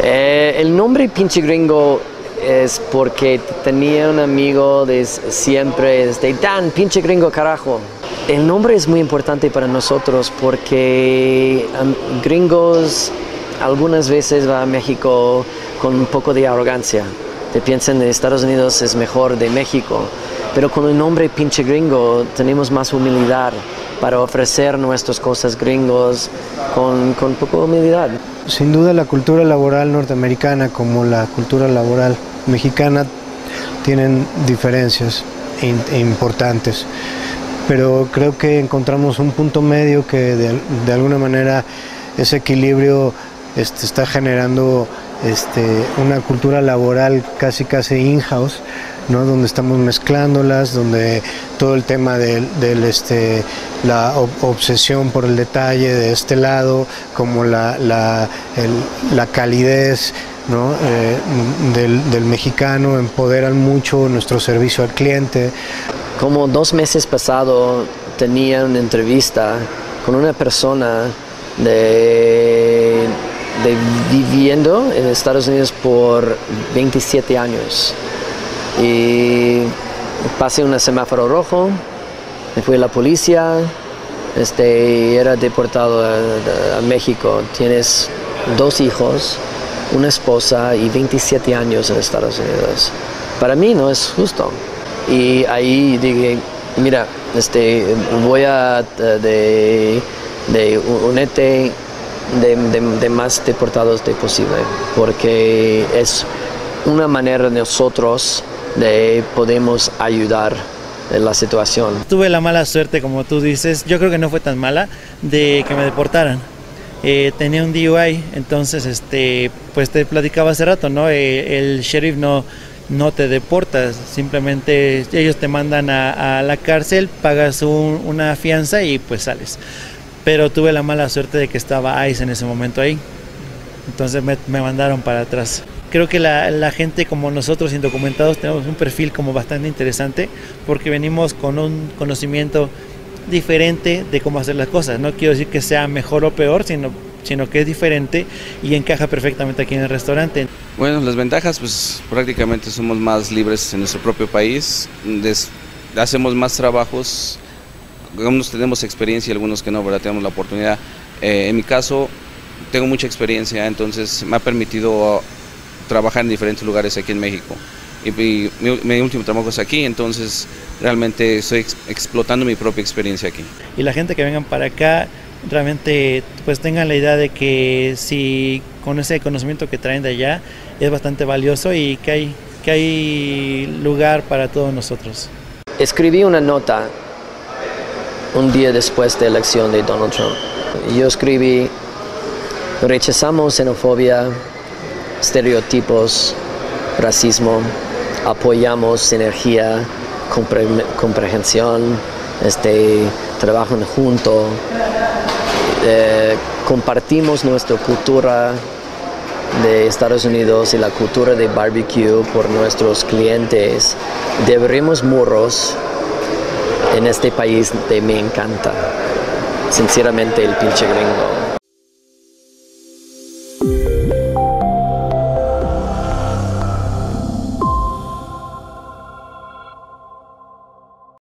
El nombre Pinche Gringo es porque tenía un amigo de siempre, Dan, Pinche Gringo, carajo. El nombre es muy importante para nosotros porque gringos algunas veces van a México con un poco de arrogancia. Te piensan que Estados Unidos es mejor de México, pero con el nombre Pinche Gringo tenemos más humildad para ofrecer nuestras cosas gringos con poco humildad. Sin duda la cultura laboral norteamericana como la cultura laboral mexicana tienen diferencias importantes, pero creo que encontramos un punto medio que de alguna manera ese equilibrio está generando una cultura laboral casi in-house, ¿no? Donde estamos mezclándolas, donde todo el tema la obsesión por el detalle de este lado, como la calidez, ¿no? del mexicano, empoderan mucho nuestro servicio al cliente. Como 2 meses pasado tenía una entrevista con una persona viviendo en Estados Unidos por 27 años. Y pasé un semáforo rojo, me fui a la policía, era deportado a México. Tienes 2 hijos, una esposa y 27 años en Estados Unidos. Para mí no es justo. Y ahí dije, mira, voy a unirte de más deportados de posible, porque es una manera de nosotros de podemos ayudar en la situación. Tuve la mala suerte, como tú dices, yo creo que no fue tan mala, de que me deportaran. Tenía un DUI, entonces pues te platicaba hace rato, ¿no? El sheriff no te deporta, simplemente ellos te mandan a la cárcel, pagas una fianza y pues sales. Pero tuve la mala suerte de que estaba ICE en ese momento ahí, entonces me mandaron para atrás. Creo que la gente como nosotros indocumentados tenemos un perfil como bastante interesante porque venimos con un conocimiento diferente de cómo hacer las cosas. No quiero decir que sea mejor o peor, sino que es diferente y encaja perfectamente aquí en el restaurante. Bueno, las ventajas, pues prácticamente somos más libres en nuestro propio país, hacemos más trabajos, algunos tenemos experiencia y algunos que no, ¿verdad? Tenemos la oportunidad. En mi caso, tengo mucha experiencia, entonces me ha permitido trabajar en diferentes lugares aquí en México. Y mi último trabajo es aquí, entonces realmente estoy explotando mi propia experiencia aquí. Y la gente que vengan para acá, realmente pues tengan la idea de que si con ese conocimiento que traen de allá es bastante valioso y que hay lugar para todos nosotros. Escribí una nota un día después de la elección de Donald Trump. Yo escribí: rechazamos xenofobia, estereotipos, racismo, apoyamos sinergia, comprensión, trabajan juntos, compartimos nuestra cultura de Estados Unidos y la cultura de barbecue por nuestros clientes. Deberíamos muros en este país me encanta. Sinceramente, el Pinche Gringo.